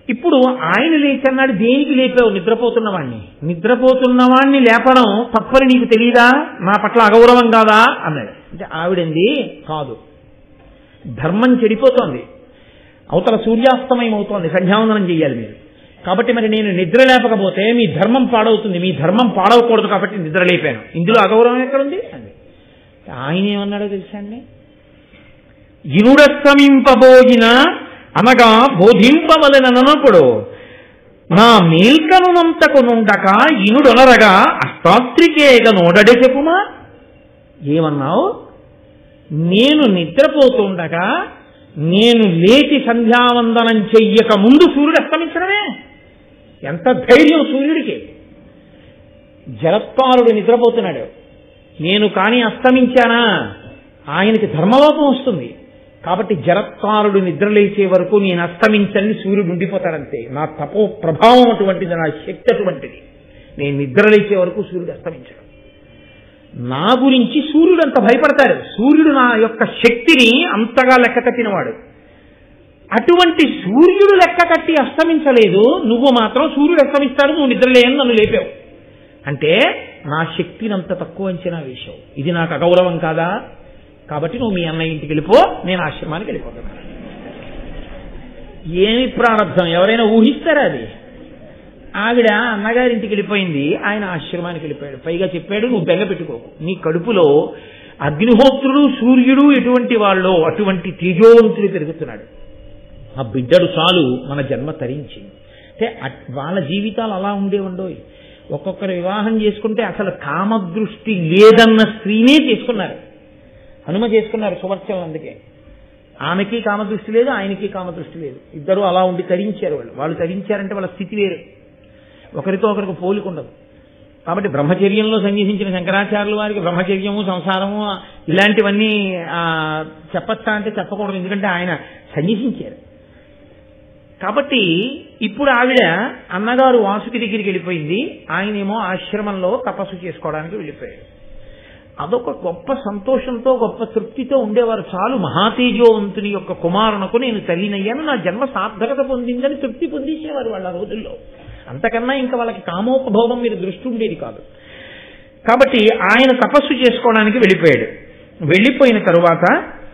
ఇప్పుడు ఆయన లేచన్నాడు, దేనికి లేపావు? నిద్రపోతున్నవాణ్ణి లేపడం తప్పని నీకు తెలియదా? నా పట్ల అగౌరవం కాదా అన్నాడు. అంటే ఆవిడంది, కాదు, ధర్మం చెడిపోతోంది, అవతల సూర్యాస్తమయం అవుతోంది, సంధ్యావందనం చెయ్యాలి మీరు, కాబట్టి మరి నేను నిద్ర లేపకపోతే మీ ధర్మం పాడవుతుంది, మీ ధర్మం పాడవకూడదు కాబట్టి నిద్ర లేపాను, ఇందులో అగౌరవం ఎక్కడుంది అండి. ఆయన ఏమన్నాడో తెలుసా అండి? ఇనుడస్తమింపబోయిన అనగా బోధింపవలనప్పుడు నా మేల్కనునంతకు నుండక ఇనుడొనరగా అష్టాత్రికేగ నోడడే చెప్పుమా. ఏమన్నావు? నేను నిద్రపోతుండగా నేను లేచి సంధ్యావందనం చెయ్యక ముందు సూర్యుడు అస్తమించడమే? ఎంత ధైర్యం సూర్యుడికి! జరత్కారుడు నిద్రపోతున్నాడు, నేను కానీ అస్తమించానా ఆయనకి ధర్మలోపం వస్తుంది, కాబట్టి జరత్కారుడు నిద్రలేచే వరకు నేను అస్తమించని సూర్యుడు ఉండిపోతాడంతే. నా తపో ప్రభావం అటువంటిది, నా శక్తి అటువంటిది, నేను నిద్రలేచే వరకు సూర్యుడు అస్తమించడు. నా గురించి సూర్యుడు అంత భయపడతాడు, సూర్యుడు నా యొక్క శక్తిని అంతగా లెక్క కట్టినవాడు. అటువంటి సూర్యుడు లెక్క కట్టి అస్తమించలేదు, నువ్వు మాత్రం సూర్యుడు అస్తమిస్తాడు, నువ్వు నిద్రలేని నన్ను లేపావు అంటే నా శక్తిని అంత తక్కువ అంచనా వేశావు. ఇది నాకు అగౌరవం కాదా? కాబట్టి నువ్వు మీ అన్నయ్య ఇంటికి వెళ్ళిపో, నేను ఆశ్రమానికి వెళ్ళిపోతున్నాను. ఏమి ప్రారంభం, ఎవరైనా ఊహిస్తారా అది? ఆవిడ అన్నగారింటికి వెళ్ళిపోయింది, ఆయన ఆశ్రమానికి వెళ్ళిపోయాడు. పైగా చెప్పాడు, నువ్వు బెంగ పెట్టుకోకు, నీ కడుపులో అగ్నిహోత్రుడు సూర్యుడు ఎటువంటి వాళ్ళు అటువంటి తేజోవంతుడు పెరుగుతున్నాడు, ఆ బిడ్డడు చాలు మన జన్మ తరించింది. అంటే వాళ్ళ జీవితాలు అలా ఉండేవండోయ్. ఒక్కొక్కరు వివాహం చేసుకుంటే అసలు కామదృష్టి లేదన్న స్త్రీనే చేసుకున్నారు. హనుమ చేసుకున్నారు సువర్చనం. అందుకే ఆమెకి కామదృష్టి లేదు, ఆయనకి కామదృష్టి లేదు, ఇద్దరు అలా ఉండి తరించారు. వాళ్ళు తరించారంటే వాళ్ళ స్థితి వేరు, ఒకరితో ఒకరికి పోలికుండదు. కాబట్టి బ్రహ్మచర్యంలో సన్యసించిన శంకరాచార్యుల వారికి బ్రహ్మచర్యము సంసారము ఇలాంటివన్నీ చెప్పచ్చా అంటే చెప్పకూడదు, ఎందుకంటే ఆయన సన్యసించారు. కాబట్టి ఇప్పుడు ఆవిడ అన్నగారు వాసుకి దగ్గరికి వెళ్ళిపోయింది, ఆయనేమో ఆశ్రమంలో తపస్సు చేసుకోవడానికి వెళ్ళిపోయాడు. అదొక గొప్ప సంతోషంతో గొప్ప తృప్తితో ఉండేవారు. చాలు, మహాతేజోవంతుని యొక్క కుమారునకు నేను తల్లినయ్యాను, నా జన్మ సార్థకత పొందిందని తృప్తి పొందేసేవారు వాళ్ళ రోజుల్లో. అంతకన్నా ఇంకా వాళ్ళకి కామోపభోగం మీద దృష్టి ఉండేది కాదు. కాబట్టి ఆయన తపస్సు చేసుకోవడానికి వెళ్ళిపోయాడు. వెళ్ళిపోయిన తరువాత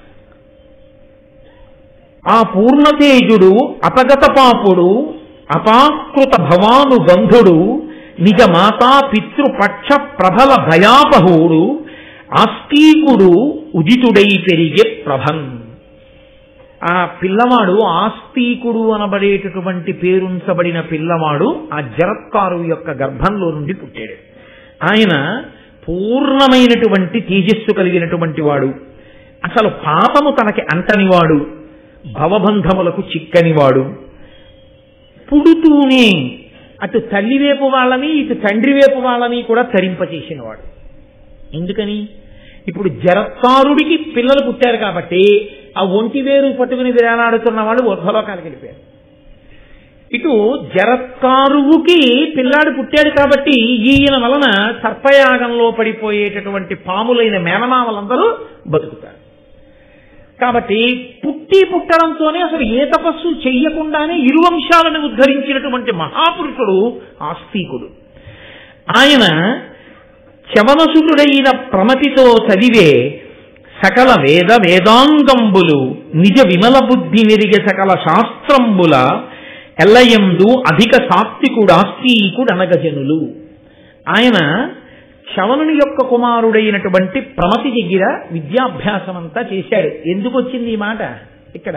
ఆ పూర్ణతేజుడు అపగత పాపుడు అపాకృత భవాను గంధుడు నిజ మాతా పితృపక్ష ప్రబల భయాపహుడు ఆస్తికుడు ఉదితుడై పెరిగే ప్రభన్. ఆ పిల్లవాడు ఆస్తికుడు అనబడేటటువంటి పేరుంచబడిన పిల్లవాడు ఆ జరత్కారు యొక్క గర్భంలో నుండి పుట్టాడు. ఆయన పూర్ణమైనటువంటి తేజస్సు కలిగినటువంటి వాడు, అసలు పాపము తనకి అంటనివాడు, భవబంధములకు చిక్కనివాడు, పుడుతూనే అటు తల్లి వైపు వాళ్ళని ఇటు తండ్రి వైపు వాళ్ళని కూడా తరింపచేసినవాడు. ఎందుకని? ఇప్పుడు జరత్కారుడికి పిల్లలు పుట్టారు కాబట్టి ఆ ఒంటి వేరు పట్టుకుని వేలాడుతున్న వాళ్ళు ఊర్ధ్వలోకానికి వెళ్ళిపోయారు. ఇటు జరత్కారువుకి పిల్లాడు పుట్టాడు కాబట్టి ఈయన వలన సర్పయాగంలో పడిపోయేటటువంటి పాములైన మేనమామలందరూ బతుకుతారు. కాబట్టి పుట్టడంతోనే అసలు ఏ తపస్సు చెయ్యకుండానే ఇరువంశాలను ఉద్ధరించినటువంటి మహాపురుషుడు ఆస్తికుడు. ఆయన చవనసురుడైన ప్రమతితో చదివే సకల వేదాంగంబులు నిజ విమల బుద్ధి నెరిగే సకల శాస్త్రంబుల ఎల్లయందు అధిక సాత్వికుడాస్తికుడు అనగజనులు. ఆయన శవనుని యొక్క కుమారుడైనటువంటి ప్రమతి దగ్గర విద్యాభ్యాసం అంతా చేశాడు. ఎందుకు వచ్చింది ఈ మాట? ఇక్కడ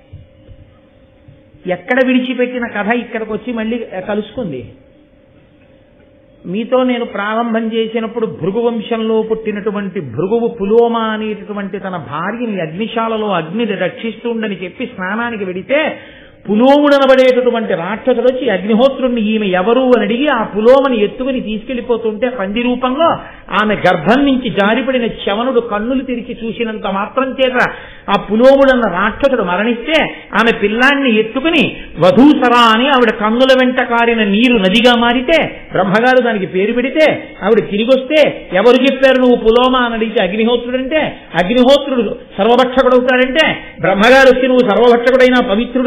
ఎక్కడ విడిచిపెట్టిన కథ ఇక్కడికి వచ్చి మళ్ళీ కలుసుకుంది. మీతో నేను ప్రారంభం చేసినప్పుడు భృగు వంశంలో పుట్టినటువంటి భృగువు పులోమ అనేటటువంటి తన భార్యని అగ్నిశాలలో అగ్నిని రక్షిస్తుండని చెప్పి స్నానానికి వెడితే పులోముడనబడేటటువంటి రాక్షసుడు వచ్చి అగ్నిహోత్రుణ్ణి ఈమె ఎవరు అని అడిగి ఆ పులోమని ఎత్తుకుని తీసుకెళ్లిపోతుంటే పంది రూపంలో ఆమె గర్భం నుంచి జారిపడిన చవనుడు కన్నులు తెరిచి చూసినంత మాత్రం చేత ఆ పులోముడన్న రాక్షసుడు మరణిస్తే ఆమె పిల్లాన్ని ఎత్తుకుని వధూసరా అని ఆవిడ కన్నుల వెంట కారిన నీరు నదిగా మారితే బ్రహ్మగారు దానికి పేరు పెడితే ఆవిడ తిరిగి వస్తే ఎవరు చెప్పారు నువ్వు పులోమ అని అడిగితే అగ్నిహోత్రుడంటే అగ్నిహోత్రుడు సర్వభక్షకుడవుతాడంటే బ్రహ్మగారు వచ్చి నువ్వు సర్వభక్షకుడైనా పవిత్రుడుగానే ఉంటావు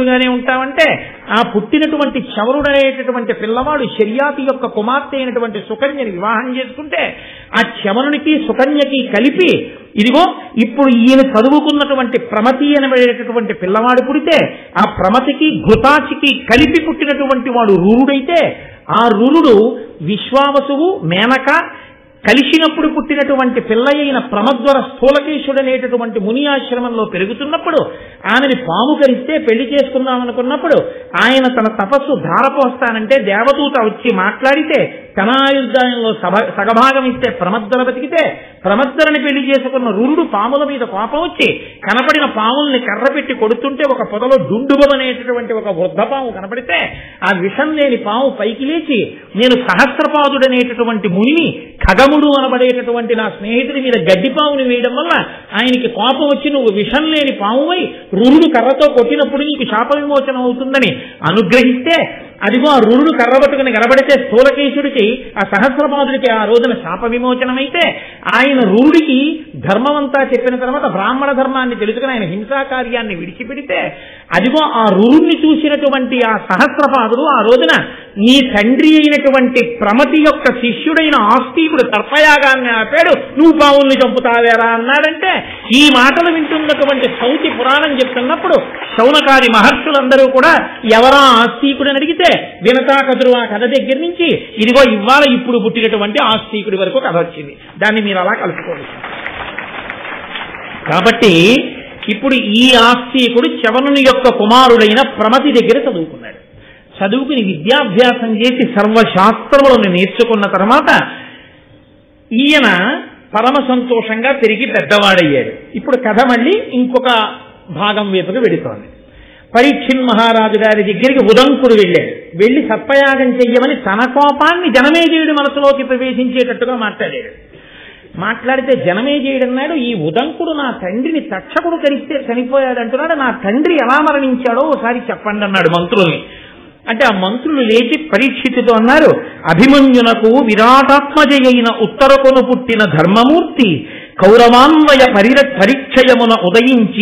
చేసుకుంటామంటే ఆ పుట్టినటువంటి చవరుడనేటటువంటి పిల్లవాడు శర్యాతి యొక్క కుమార్తె అయినటువంటి సుకన్యని వివాహం చేసుకుంటే ఆ చవరునికి సుకన్యకి కలిపి ఇదిగో ఇప్పుడు ఈయన చదువుకున్నటువంటి ప్రమతి అనబడేటటువంటి పిల్లవాడు పుడితే ఆ ప్రమతికి ఘృతాచికి కలిపి పుట్టినటువంటి వాడు రూరుడైతే ఆ రూరుడు విశ్వావసువు మేనక కలిసినప్పుడు పుట్టినటువంటి పిల్ల అయిన ప్రమద్వర స్థూలకేశుడు అనేటటువంటి ముని ఆశ్రమంలో పెరుగుతున్నప్పుడు ఆమెని పాము కరిస్తే పెళ్లి చేసుకుందామనుకున్నప్పుడు ఆయన తన తపస్సు ధారపోస్తానంటే దేవదూత వచ్చి మాట్లాడితే తన ఆయుర్దాయంలో సగభాగం ఇస్తే ప్రమద్వర బతికితే ప్రమద్వరని పెళ్లి చేసుకున్న రురుడు పాముల మీద కోపం వచ్చి కనపడిన పాముల్ని కర్ర పెట్టి కొడుతుంటే ఒక పొదలో డుండుబనేటటువంటి ఒక వృద్ధ పాము కనపడితే ఆ విషం లేని పాము పైకి లేచి నేను సహస్రపాదుడనేటటువంటి మునిని ఖగముడు అనబడేటటువంటి నా స్నేహితుడి మీద గడ్డిపాముని వేయడం వల్ల ఆయనకి కోపం వచ్చి నువ్వు విషం లేని పామువై రురుడు కర్రతో కొట్టినప్పుడు నీకు శాప విమోచనం అవుతుందని అనుగ్రహిస్తే అదిగో ఆ రురుడు కర్ర పట్టుకుని కనబడితే స్థూలకేశుడికి ఆ సహస్రపాదుడికి ఆ రోజున శాప విమోచనమైతే ఆయన రురుడికి ధర్మమంతా చెప్పిన తర్వాత బ్రాహ్మణ ధర్మాన్ని తెలుసుకుని ఆయన హింసా కార్యాన్ని విడిచిపెడితే అదిగో ఆ రురుణ్ణి చూసినటువంటి ఆ సహస్రపాదుడు ఆ రోజున నీ తండ్రి అయినటువంటి ప్రమతి యొక్క శిష్యుడైన ఆస్తికుడు తర్పయాగాన్ని ఆపాడు, నువ్వు పావుల్ని చంపుతావేరా అన్నాడంటే ఈ మాటలు వింటున్నటువంటి సౌతి పురాణం చెప్తున్నప్పుడు శౌనకాది మహర్షులందరూ కూడా ఎవరా ఆస్తికుడని అడిగితే వినతాకదురు ఆ కథ దగ్గర నుంచి ఇదిగో ఇవాళ ఇప్పుడు పుట్టినటువంటి ఆస్తికుడి వరకు కథ వచ్చింది. దాన్ని మీరు అలా కలుసుకోవచ్చు. కాబట్టి ఇప్పుడు ఈ ఆస్తికుడు చవనుని యొక్క కుమారుడైన ప్రమతి దగ్గర చదువుకున్నాడు. చదువుకుని విద్యాభ్యాసం చేసి సర్వశాస్త్రములను నేర్చుకున్న తర్వాత ఈయన పరమ సంతోషంగా పెరిగి పెద్దవాడయ్యాడు. ఇప్పుడు కథ మళ్ళీ ఇంకొక భాగం వైపుకు వెడుతోంది. పరీక్షిన్ మహారాజు గారి దగ్గరికి ఉదంకుడు వెళ్ళాడు. వెళ్లి సర్పయాగం చెయ్యమని తన కోపాన్ని జనమేజయుడి మనసులోకి ప్రవేశించేటట్టుగా మాట్లాడాడు. మాట్లాడితే జనమేజయుడన్నాడు, ఈ ఉదంకుడు నా తండ్రిని తక్షకుడు కరిస్తే చనిపోయాడు అంటున్నాడు, నా తండ్రి ఎలా మరణించాడో ఒకసారి చెప్పండి అన్నాడు మంత్రుల్ని. అంటే ఆ మంత్రులు లేచి పరీక్షితుతో అన్నారు, అభిమన్యునకు విరాటాత్మజయైన ఉత్తరకొను పుట్టిన ధర్మమూర్తి కౌరవాన్వయ పరీక్షయమున ఉదయించి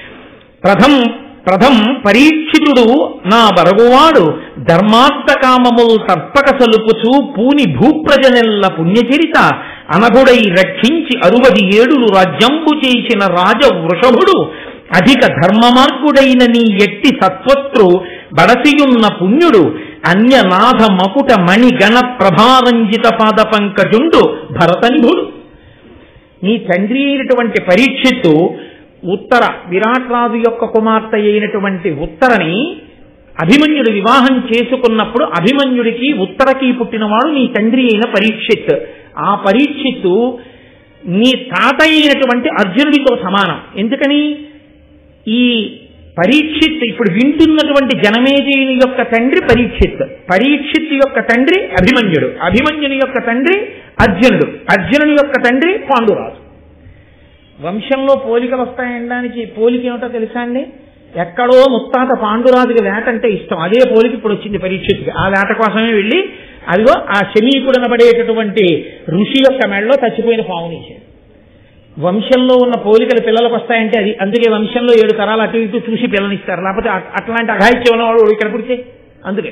ప్రథం పరీక్షితుడు నా బరగువాడు ధర్మార్థకామములు తప్పక సలుపుచు పూని భూప్రజనెల్ల పుణ్యచరిత అనగుడై రక్షించి 67 రాజ్యంబు చేసిన రాజ వృషభుడు అధిక ధర్మమార్గుడైన నీ ఎట్టి సత్వత్రు బడసియున్న పుణ్యుడు అన్యనాథ మకుట మణిగణ ప్రభారంజిత పాద పంకజుండు భరతనిభుడు. నీ తండ్రి అయినటువంటి పరీక్షిత్తు ఉత్తర విరాట్రాజు యొక్క కుమార్తె అయినటువంటి ఉత్తరని అభిమన్యుడు వివాహం చేసుకున్నప్పుడు అభిమన్యుడికి ఉత్తరకి పుట్టినవాడు నీ తండ్రి అయిన పరీక్షిత్. ఆ పరీక్షిత్తు నీ తాత అయినటువంటి అర్జునుడితో సమానం. ఎందుకని ఈ పరీక్షిత్ ఇప్పుడు వింటున్నటువంటి జనమేజయుని యొక్క తండ్రి పరీక్షిత్, పరీక్షిత్ యొక్క తండ్రి అభిమన్యుడు, అభిమన్యుని యొక్క తండ్రి అర్జునుడు, అర్జునుని యొక్క తండ్రి పాండురాజు. వంశంలో పోలికలు వస్తాయనడానికి పోలిక ఏమిటో తెలుసా అండి? ఎక్కడో ముత్తాత పాండురాజుకి వేట అంటే ఇష్టం, అదే పోలిక ఇప్పుడు వచ్చింది పరీక్షిత్కి. ఆ వేట కోసమే వెళ్ళి అదిగో ఆ శమీకుడనబడేటటువంటి ఋషి యొక్క మెడలో చచ్చిపోయిన పావునిచ్చాడు. వంశంలో ఉన్న పోలికలు పిల్లలకు వస్తాయంటే అది అందుకే వంశంలో 7 తరాలు అటు ఇటు చూసి పిల్లనిస్తారు, లేకపోతే అట్లాంటి అఘాయిత్యం ఉన్నవాడు ఇక్కడ పుడితే అందుకని.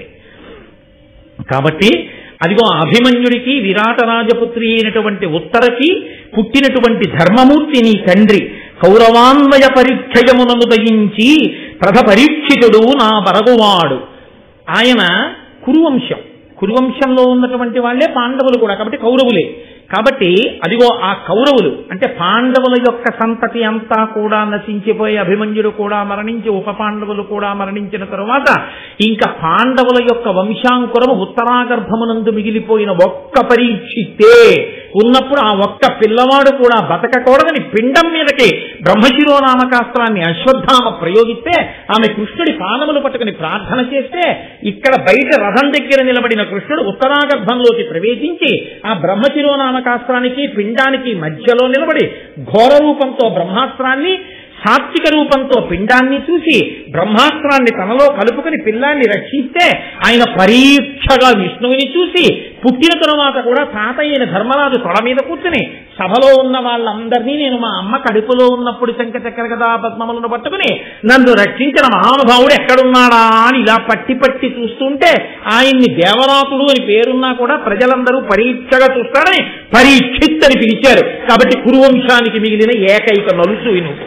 కాబట్టి అదిగో అభిమన్యుడికి విరాట రాజపుత్రి అయినటువంటి ఉత్తరకి పుట్టినటువంటి ధర్మమూర్తి నీ తండ్రి కౌరవాన్వయ పరిక్షయమునను దయించి పరీక్షితుడు నా బరగువాడు. ఆయన కురువంశం, కురువంశంలో ఉన్నటువంటి వాళ్లే పాండవులు కూడా, కాబట్టి కౌరవులే. కాబట్టి అదిగో ఆ కౌరవులు అంటే పాండవుల యొక్క సంతతి అంతా కూడా నశించిపోయి అభిమన్యుడు కూడా మరణించి ఉప పాండవులు కూడా మరణించిన తరువాత ఇంకా పాండవుల యొక్క వంశాంకురము ఉత్తరాగర్భమునందు మిగిలిపోయిన ఒక్క పరీక్షితే ఉన్నప్పుడు ఆ ఒక్క పిల్లవాడు కూడా బతకకూడదని పిండం మీదకి బ్రహ్మశిరోనామకాస్త్రాన్ని అశ్వత్థామ ప్రయోగిస్తే ఆమె కృష్ణుడి పాదములు పట్టుకుని ప్రార్థన చేస్తే ఇక్కడ బయట రథం దగ్గర నిలబడిన కృష్ణుడు ఉత్తరాగర్భంలోకి ప్రవేశించి ఆ బ్రహ్మశిరోనామకాస్త్రానికి పిండానికి మధ్యలో నిలబడి ఘోర రూపంతో బ్రహ్మాస్త్రాన్ని సాత్విక రూపంతో పిండాన్ని చూసి బ్రహ్మాస్త్రాన్ని తనలో కలుపుకుని పిల్లాన్ని రక్షిస్తే ఆయన పరీక్షగా విష్ణువుని చూసి పుట్టిన తరువాత కూడా తాతయ్యన ధర్మరాజు తొడ మీద కూర్చుని సభలో ఉన్న వాళ్ళందరినీ నేను మా అమ్మ కడుపులో ఉన్నప్పుడు శంఖచక్ర గదా పద్మములను పట్టుకుని నన్ను రక్షించిన మహానుభావుడు ఎక్కడున్నాడా అని ఇలా పట్టి పట్టి చూస్తుంటే ఆయన్ని దేవరాతుడు అని పేరున్నా కూడా ప్రజలందరూ పరీక్షగా చూస్తాడని పరీక్షిత్ అని పిలిచారు. కాబట్టి కురువంశానికి మిగిలిన ఏకైక నలుసు నువ్వు.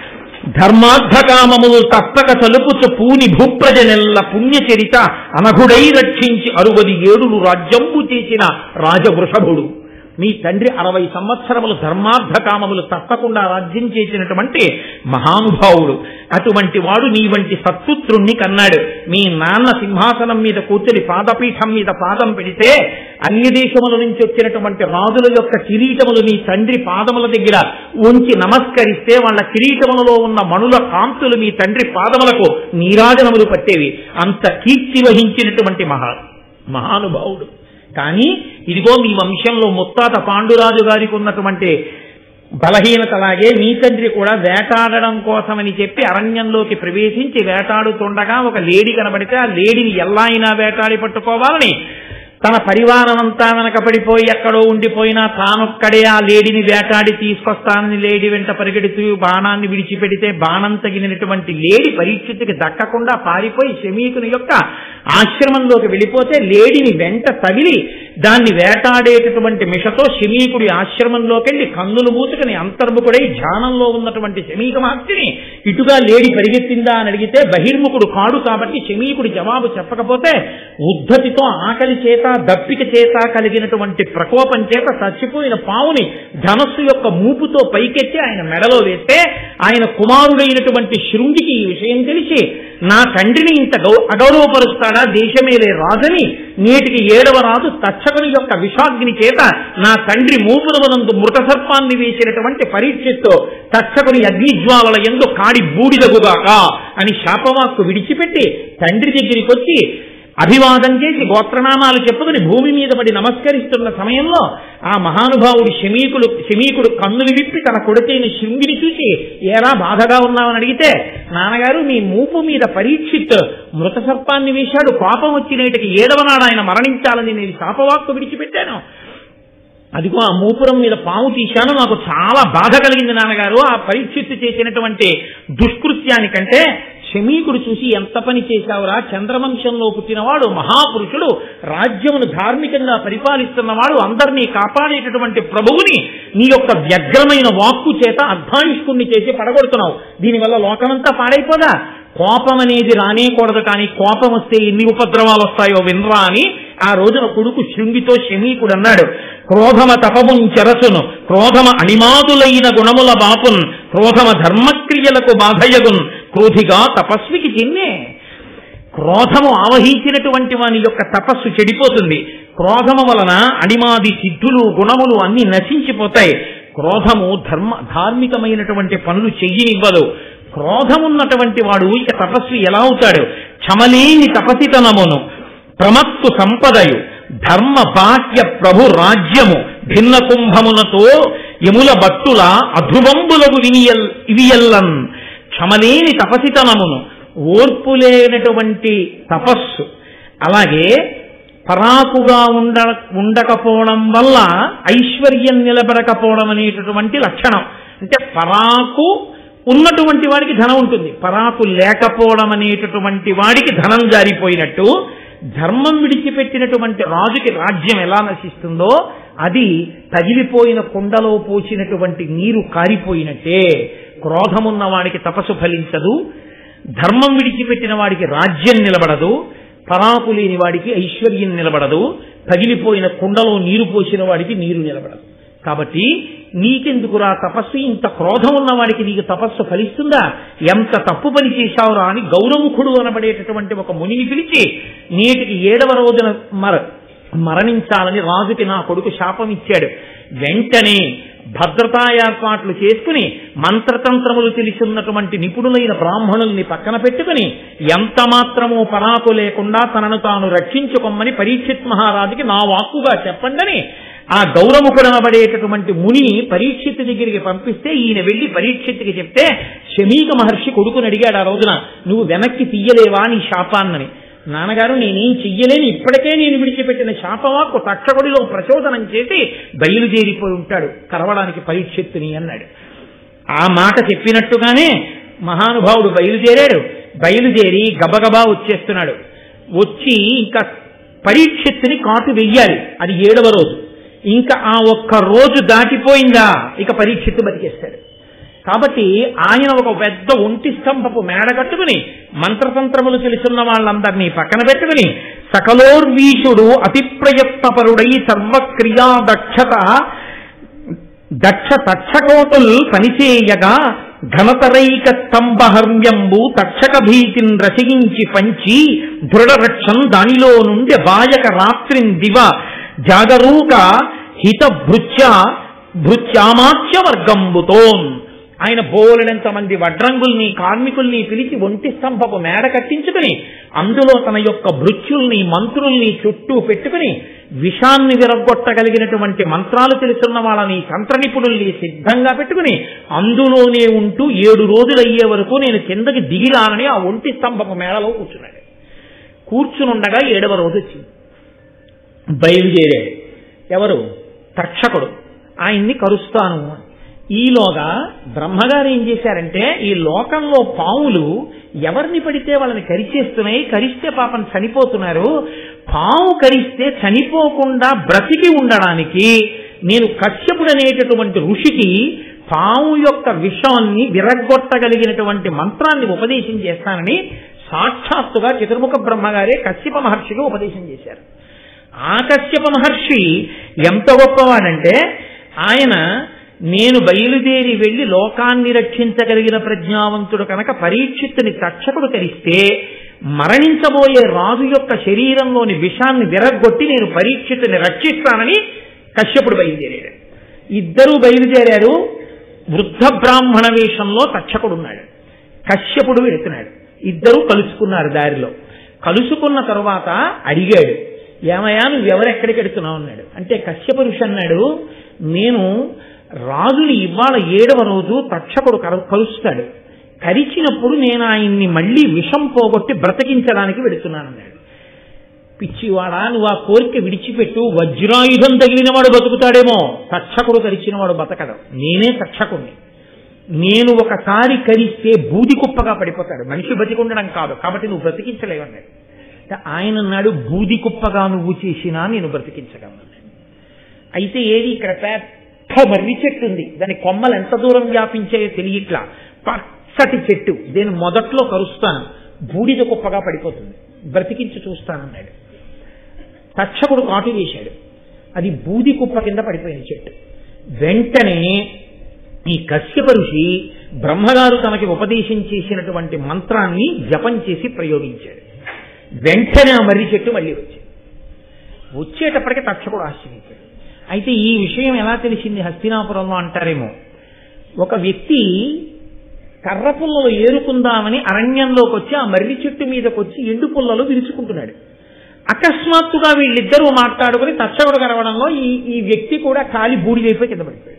ధర్మార్థకామములు తప్పక తలుపుచు పూని భూప్రజనెల్ల పుణ్యచరిత అనఘుడై రక్షించి 67 రాజ్యంబు చేసిన రాజవృషభుడు. మీ తండ్రి 60 సంవత్సరములు ధర్మార్థకామములు తప్పకుండా రాజ్యం చేసినటువంటి మహానుభావుడు. అటువంటి వాడు నీ వంటి సత్పుత్రుణ్ణి కన్నాడు. మీ నాన్న సింహాసనం మీద కూర్చుని పాదపీఠం మీద పాదం పెడితే అన్య దేశముల నుంచి వచ్చినటువంటి రాజుల యొక్క కిరీటములు నీ తండ్రి పాదముల దగ్గర ఉంచి నమస్కరిస్తే వాళ్ళ కిరీటములలో ఉన్న మణుల కాంతులు మీ తండ్రి పాదములకు నీరాజనములు పట్టేవి. అంత కీర్తి వహించినటువంటి మహానుభావుడు. కానీ ఇదిగో మీ వంశంలో ముత్తాత పాండురాజు గారికి ఉన్నటువంటి బలహీనతలాగే మీ తండ్రి కూడా వేటాడడం కోసమని చెప్పి అరణ్యంలోకి ప్రవేశించి వేటాడుతుండగా ఒక లేడి కనబడితే ఆ లేడిని ఎలా అయినా వేటాడి పట్టుకోవాలని తన పరివారమంతా వెనక పడిపోయి ఎక్కడో ఉండిపోయినా తానొక్కడే ఆ లేడిని వేటాడి తీసుకొస్తానని లేడి వెంట పరిగెడుతూ బాణాన్ని విడిచిపెడితే బాణం తగిలినటువంటి లేడి పరీక్షిత్తుకి దక్కకుండా పారిపోయి శమీకుని యొక్క ఆశ్రమంలోకి వెళ్ళిపోతే లేడిని వెంట తగిలి దాన్ని వేటాడేటటువంటి మిషతో శమీకుడి ఆశ్రమంలోకి వెళ్ళి కన్నులు మూసుకుని అంతర్ముఖుడై ధ్యానంలో ఉన్నటువంటి శమీక మహర్షిని ఇటుగా లేడి పరిగెత్తిందా అని అడిగితే బహిర్ముఖుడు కాడు కాబట్టి శమీకుడి జవాబు చెప్పకపోతే ఉద్ధతితో ఆకలి చేత దప్పిక చేత కలిగినటువంటి ప్రకోపం చేత చచ్చిపోయిన పావుని ధనస్సు యొక్క మూపుతో పైకెత్తి ఆయన మెడలో వేస్తే ఆయన కుమారుడైనటువంటి శృంగికి ఈ విషయం తెలిసి నా తండ్రిని ఇంత అగౌరవపరుస్తాడా దేశమేలే రాజని నేటికి 7వ రాజు తక్షకుని యొక్క విషాగ్ని చేత నా తండ్రి మూపురవనందు మృత సర్పాన్ని వేసినటువంటి పరీక్షతో తక్షకుని అగ్నిజ్వాలల యందు కాడి బూడిదగుగాక అని శాపవాక్కు విడిచిపెట్టి తండ్రి దగ్గరికి వచ్చి అభివాదం చేసి గోత్రనామాలు చెప్పుకుని భూమి మీద పడి నమస్కరిస్తున్న సమయంలో ఆ మహానుభావుడు శమీకుడు కన్నులు విప్పి తన కొడుకైన శృంగిని చూసి ఏరా బాధగా ఉన్నామని అడిగితే నాన్నగారు మీ మూపు మీద పరీక్షిత్ మృత సర్పాన్ని వేశాడు కోపం వచ్చినేటికి 7వ నాడు ఆయన మరణించాలని నేను శాపవాక్కు విడిచిపెట్టాను అదిగో ఆ మూపురం మీద పాము తీశాను నాకు చాలా బాధ కలిగింది నాన్నగారు ఆ పరీక్షిత్తు చేసినటువంటి దుష్కృత్యానికంటే శమీకుడు చూసి ఎంత పని చేశావురా చంద్రవంశంలో పుట్టినవాడు మహాపురుషుడు రాజ్యమును ధార్మికంగా పరిపాలిస్తున్నవాడు అందరినీ కాపాడేటటువంటి ప్రభువుని నీ యొక్క వ్యగ్రమైన వాక్కు చేత అర్ధాయుష్కుణ్ణి చేసి పడగొడుతున్నావు దీనివల్ల లోకమంతా పాడైపోదా కోపం అనేది రానేకూడదు కానీ కోపం వస్తే ఎన్ని ఉపద్రవాలు వస్తాయో వినరా అని ఆ రోజున కొడుకు శృంగితో శమీకుడు అన్నాడు క్రోధమ తపమున్ చెరసును క్రోధమ అణిమాదులైన గుణముల బాపున్ క్రోధమ ధర్మక్రియలకు బాధయగున్ క్రోధిగా తపస్వికి చిన్నే క్రోధము ఆవహించినటువంటి వాని యొక్క తపస్సు చెడిపోతుంది క్రోధము వలన అణిమాది సిద్ధులు గుణములు అన్ని నశించిపోతాయి క్రోధము ధార్మికమైనటువంటి పనులు చెయ్యనివ్వదు క్రోధమున్నటువంటి వాడు ఇక తపస్సు ఎలా అవుతాడు క్షమలేని తపసితనమును ప్రమత్తు సంపదయు ధర్మ బాహ్య ప్రభు రాజ్యము భిన్న కుంభములతో యముల భట్టుల అధృవంబులకు ఇవియల్లన్ క్షమలేని తపసితనమును ఓర్పులేనటువంటి తపస్సు అలాగే పరాకుగా ఉండకపోవడం వల్ల ఐశ్వర్యం నిలబడకపోవడం అనేటటువంటి లక్షణం అంటే పరాకు ఉన్నటువంటి వాడికి ధనం ఉంటుంది పరాకు లేకపోవడం అనేటటువంటి వాడికి ధనం జారిపోయినట్టు ధర్మం విడిచిపెట్టినటువంటి రాజుకి రాజ్యం ఎలా నశిస్తుందో అది తగిలిపోయిన కుండలో పోసినటువంటి నీరు కారిపోయినట్టే క్రోధమున్న వాడికి తపస్సు ఫలించదు ధర్మం విడిచిపెట్టిన వాడికి రాజ్యం నిలబడదు పరాకు లేని వాడికి ఐశ్వర్యం నిలబడదు తగిలిపోయిన కుండలో నీరు పోసిన వాడికి నీరు నిలబడదు కాబట్టి నీకెందుకురా తపస్సు ఇంత క్రోధం ఉన్న వాడికి నీకు తపస్సు ఫలిస్తుందా ఎంత తప్పు పని చేశావురా అని గౌరముఖుడు అనబడేటటువంటి ఒక మునిని పిలిచి నేటికి 7వ రోజున మరణించాలని రాజుకి నా కొడుకు శాపం ఇచ్చాడు వెంటనే భద్రతా ఏర్పాట్లు చేసుకుని మంత్రతంత్రములు తెలిసిన్నటువంటి నిపుణులైన బ్రాహ్మణుల్ని పక్కన పెట్టుకుని ఎంత మాత్రమూ పరాకు లేకుండా తనను తాను రక్షించుకోమని పరీక్షిత్ మహారాజుకి నా వాక్కుగా చెప్పండి ఆ గౌరముఖుడనబడేటటువంటి మునిని పరీక్షిత్తు దగ్గరికి పంపిస్తే ఈయన వెళ్లి పరీక్షిత్తుకి చెప్తే శమీక మహర్షి కొడుకుని అడిగాడు ఆ రోజున, నువ్వు వెనక్కి తీయలేవా నీ శాపాన్నని. నాన్నగారు నేనేం చెయ్యలేని, ఇప్పటికే నేను విడిచిపెట్టిన శాపవాక్కు తక్షకుడిలో ప్రచోదనం చేసి బయలుదేరిపోయి ఉంటాడు కరవడానికి పరీక్షిత్తుని అన్నాడు. ఆ మాట చెప్పినట్టుగానే మహానుభావుడు బయలుదేరాడు. బయలుదేరి గబగబా వచ్చేస్తున్నాడు. వచ్చి ఇంకా పరీక్షిత్తుని కాటు వెయ్యాలి. అది 7వ రోజు. ఇంకా ఆ ఒక్క రోజు దాటిపోయిందా ఇక పరీక్షిత్తు బతికేస్తాడు. కాబట్టి ఆయన ఒక పెద్ద ఒంటి స్తంభపు మేడ కట్టుకుని మంత్రతంత్రములు తెలుసున్న వాళ్ళందరినీ పక్కన పెట్టుకుని సకలోర్వీషుడు అతి ప్రయత్నపరుడై సర్వక్రియా దక్ష తక్షకోటుల్ పనిచేయగా ఘనతరైక స్తంభహర్మ్యంబు తక్షక భీతిని రచయించి పంచి దృఢరక్షం దానిలో నుండి బాయక రాత్రిన్ దివ జాగరూక హిత భృత్యామాచ్య వర్గంబుతోన్. ఆయన బోలెడంత మంది వడ్రంగుల్ని కార్మికుల్ని పిలిచి ఒంటి స్తంభపు మేడ కట్టించుకుని అందులో తన యొక్క భృత్యుల్ని మంత్రుల్ని చుట్టూ పెట్టుకుని విషాన్ని విరగొట్టగలిగినటువంటి మంత్రాలు తెలుసున్న వాళ్ళని తంత్ర నిపుణుల్ని సిద్ధంగా పెట్టుకుని అందులోనే ఉంటూ 7 రోజులు అయ్యే వరకు నేను కిందకి దిగిరానని ఆ ఒంటి స్తంభపు మేడలో కూర్చున్నాడు. కూర్చునుండగా 7వ రోజు వచ్చింది. బయలుదేరాడు. ఎవరు? తక్షకుడు. ఆయన్ని కరుస్తాను. ఈలోగా బ్రహ్మగారు ఏం చేశారంటే, ఈ లోకంలో పావులు ఎవరిని పడితే వాళ్ళని కరిచేస్తున్నాయి, కరిస్తే పాపం చనిపోతున్నారు. పావు కరిస్తే చనిపోకుండా బ్రతికి ఉండడానికి నేను కశ్యపుడు అనేటటువంటి ఋషికి పావు యొక్క విషాన్ని విరగ్గొట్టగలిగినటువంటి మంత్రాన్ని ఉపదేశం చేస్తానని సాక్షాత్తుగా చతుర్ముఖ బ్రహ్మగారే కశ్యప మహర్షికి ఉపదేశం చేశారు. ఆ కశ్యప మహర్షి ఎంత గొప్పవాడంటే, ఆయన నేను బయలుదేరి వెళ్లి లోకాన్ని రక్షించగలిగిన ప్రజ్ఞావంతుడు కనుక పరీక్షిత్తుని తక్షకుడు కరిస్తే మరణించబోయే రాజు యొక్క శరీరంలోని విషాన్ని విరగ్గొట్టి నేను పరీక్షిత్తుని రక్షిస్తానని కశ్యపుడు బయలుదేరాడు. ఇద్దరూ బయలుదేరారు. వృద్ధ బ్రాహ్మణ వేషంలో తక్షకుడున్నాడు, కశ్యపుడు వెళుతున్నాడు. ఇద్దరూ కలుసుకున్నారు. దారిలో కలుసుకున్న తరువాత అడిగాడు, ఏమయ్యా నువ్వెవరెక్కడికి వెడుతున్నావు అన్నాడు. అంటే కశ్యప ఋషి అన్నాడు, నేను రాజుని ఇవాళ 7వ రోజు తక్షకుడు కలుస్తాడు. కరిచినప్పుడు నేను ఆయన్ని మళ్లీ విషం పోగొట్టి బ్రతికించడానికి వెడుతున్నానన్నాడు. పిచ్చివాడా, నువ్వు ఆ కోరిక విడిచిపెట్టు. వజ్రాయుధం తగిలిన వాడు బతుకుతాడేమో, తక్షకుడు కరిచిన వాడు బతకడు. నేనే తక్షకుణ్ణి. నేను ఒకసారి కరిస్తే బూది కుప్పగా పడిపోతాడు, మనిషి బతికుండడం కాదు. కాబట్టి నువ్వు బ్రతికించలేవన్నాడు. ఆయన అన్నాడు, బూది కుప్పగా నువ్వు చేసినా నేను బ్రతికించగలను. అయితే ఏది, ఇక్కడ పెద్ద మర్రి చెట్టు ఉంది. దాని కొమ్మలు ఎంత దూరం వ్యాపించాయో తెలియట్లా. పచ్చటి చెట్టు, నేను మొదట్లో కరుస్తాను, బూడిద కుప్పగా పడిపోతుంది, బ్రతికించి చూస్తానన్నాడు. తక్షకుడు కాటు వేశాడు. అది బూది కుప్ప కింద పడిపోయిన చెట్టు. వెంటనే ఈ కశ్యప ఋషి బ్రహ్మగారు తనకి ఉపదేశం చేసినటువంటి మంత్రాన్ని జపం చేసి ప్రయోగించాడు. వెంటనే ఆ మర్రి చెట్టు మళ్ళీ వచ్చేటప్పటికి తక్షకుడు ఆశ్చర్యించాడు. అయితే ఈ విషయం ఎలా తెలిసింది హస్తినాపురంలో అంటారేమో. ఒక వ్యక్తి కర్ర పుల్లలు ఏరుకుందామని అరణ్యంలోకి వచ్చి ఆ మర్రి చెట్టు మీదకి వచ్చి ఎండు పుల్లలు విరుచుకుంటున్నాడు. అకస్మాత్తుగా వీళ్ళిద్దరూ మాట్లాడుకుని తక్షకుడు కరవడంలో ఈ వ్యక్తి కూడా కాలి బూడిదైపోయి కింద పడిపోయాడు.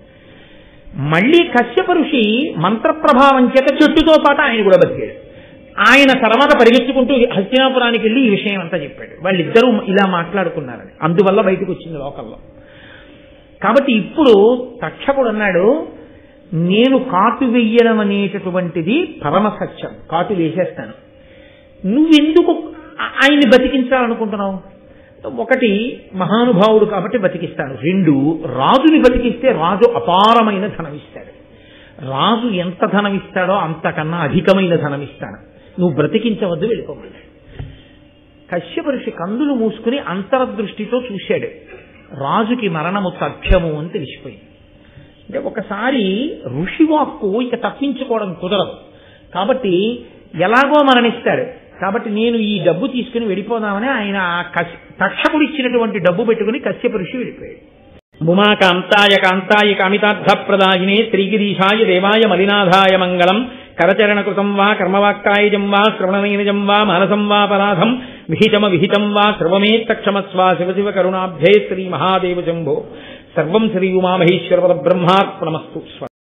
మళ్లీ కశ్యప ఋషి మంత్రప్రభావం చేత చెట్టుతో పాటు ఆయన కూడా బతికాడు. ఆయన తర్వాత పరిగెత్తుకుంటూ హస్తినాపురానికి వెళ్ళి ఈ విషయం అంతా చెప్పాడు. వాళ్ళిద్దరూ ఇలా మాట్లాడుకున్నారని, అందువల్ల బయటకు వచ్చింది లోకంలో. కాబట్టి ఇప్పుడు తక్షకుడు అన్నాడు, నేను కాటు వెయ్యడం అనేటటువంటిది పరమ సత్యం, కాటు వేసేస్తాను. నువ్వెందుకు ఆయన్ని బతికించాలనుకుంటున్నావు? ఒకటి, మహానుభావుడు కాబట్టి బతికిస్తాను. 2, రాజుని బతికిస్తే రాజు అపారమైన ధనం ఇస్తాడు. రాజు ఎంత ధనం ఇస్తాడో అంతకన్నా అధికమైన ధనం ఇస్తాను. నువ్వు బ్రతికించవద్దు, వెళ్ళిపోమన్నాడు. కశ్యప ఋషి కందులు మూసుకుని అంతర్దృష్టితో చూశాడు. రాజుకి మరణము తథ్యము అని తెలిసిపోయింది. అంటే ఒకసారి ఋషివాక్కు ఇక తప్పించుకోవడం కుదరదు. కాబట్టి ఎలాగో మరణిస్తాడు. కాబట్టి నేను ఈ డబ్బు తీసుకుని వెళ్ళిపోదామని ఆయన తక్షకుడు ఇచ్చినటువంటి డబ్బు పెట్టుకుని కశ్యప ఋషి వెళ్ళిపోయాడు. భూమా కాంతాయ కాంతాయ కామితార్థ ప్రదాయినే శ్రీగిరీశాయ దేవాయ మలినాథాయ మంగళం. కరచరణకృతం వా కర్మవాక్కాయజం వా శ్రవణనైనజం వా మానసం వా పరాధం విహితం వా సర్వమేత్తక్షమస్వ శివ శివ కరుణాభ్యే శ్రీ మహాదేవ శంభో సర్వం శ్రీ ఉమామహేశ్వర బ్రహ్మార్పణమస్తు.